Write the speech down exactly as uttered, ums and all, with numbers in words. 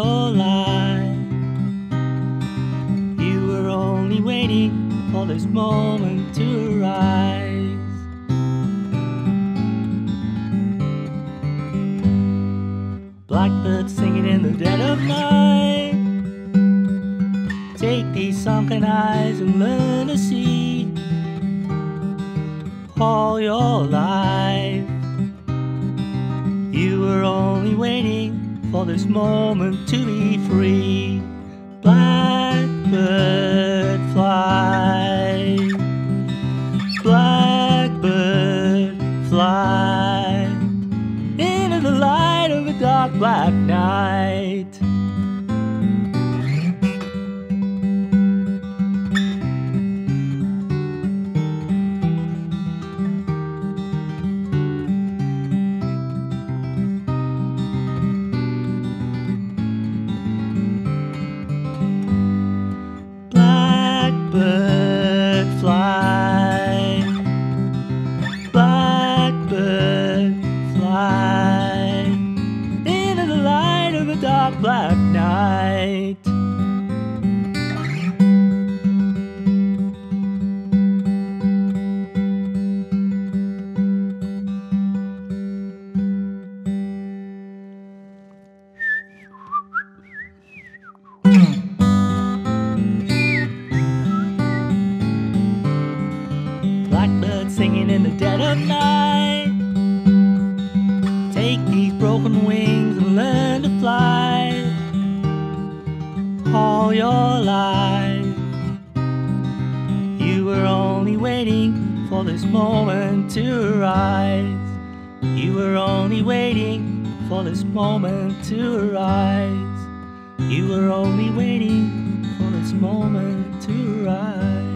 your life. You were only waiting for this moment to arise. Blackbird singing in the dead of night. Take these sunken eyes and learn to see. All your life you were only waiting for this moment to be free. Blackbird fly, blackbird fly into the light of a dark black night. Blackbird fly, blackbird fly into the light of a dark black night. Blackbird singing in the dead of night. Take these broken wings and learn to fly. All your life you were only waiting for this moment to arise. You were only waiting for this moment to arise. You were only waiting for this moment to arise.